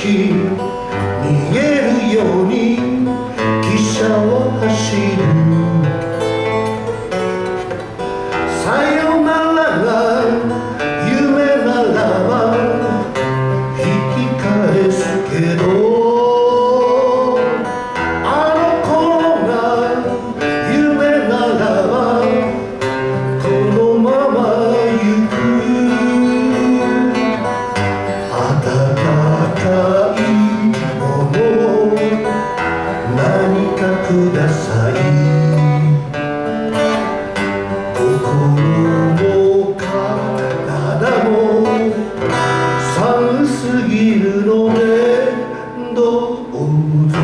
逃げるように汽車は走る。さよならが夢ならば引き返すけど、あの頃が夢ならばこのまま行く。温かいものを何かください。心も体も寒すぎるのでどうぞ。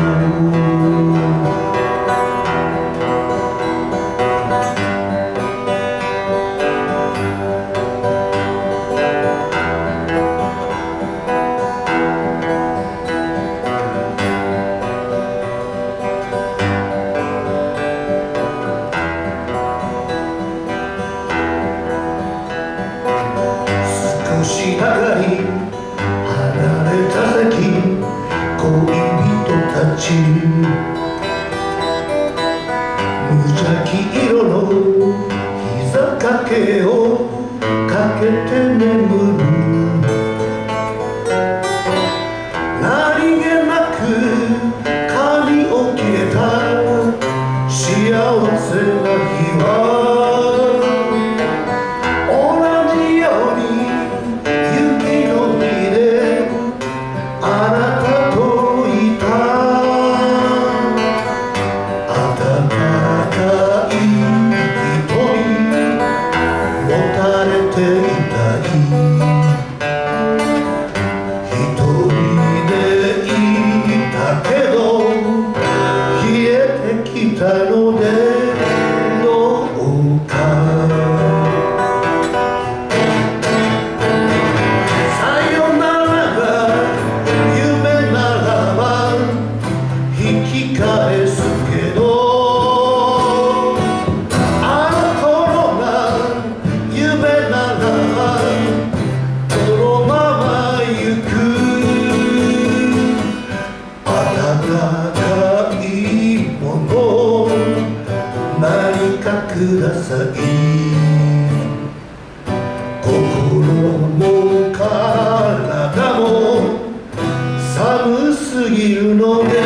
少しばかり離れた先恋人たち、無邪気色の膝掛けをかけて眠る。何気なく髪を切れた幸せな日はのでどうか。さよならが夢ならば引き返すけど、あの頃が夢ならばこのまま行く。温かいもの何かください。心も体も寒すぎるので